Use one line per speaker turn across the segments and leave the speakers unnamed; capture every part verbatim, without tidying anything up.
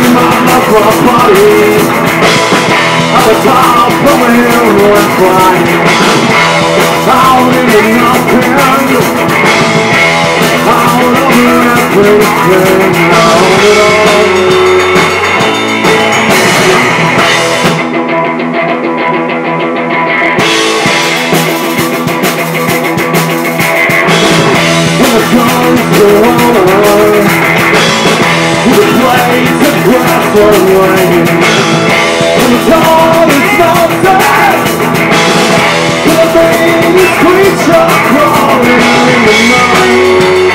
Body at the top of the hill and flying out into nothing, out of everything, out of it all. When the guns go on, the blades of grass are laying, and the dawn is melted, the baby creature crawling in the night.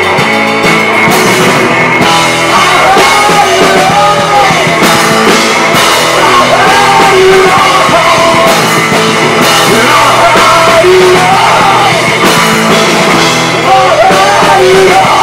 I had it all, I had it all, and I had it all, I had it all.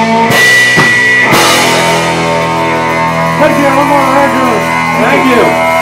Thank you, one more, Andrew. Thank you.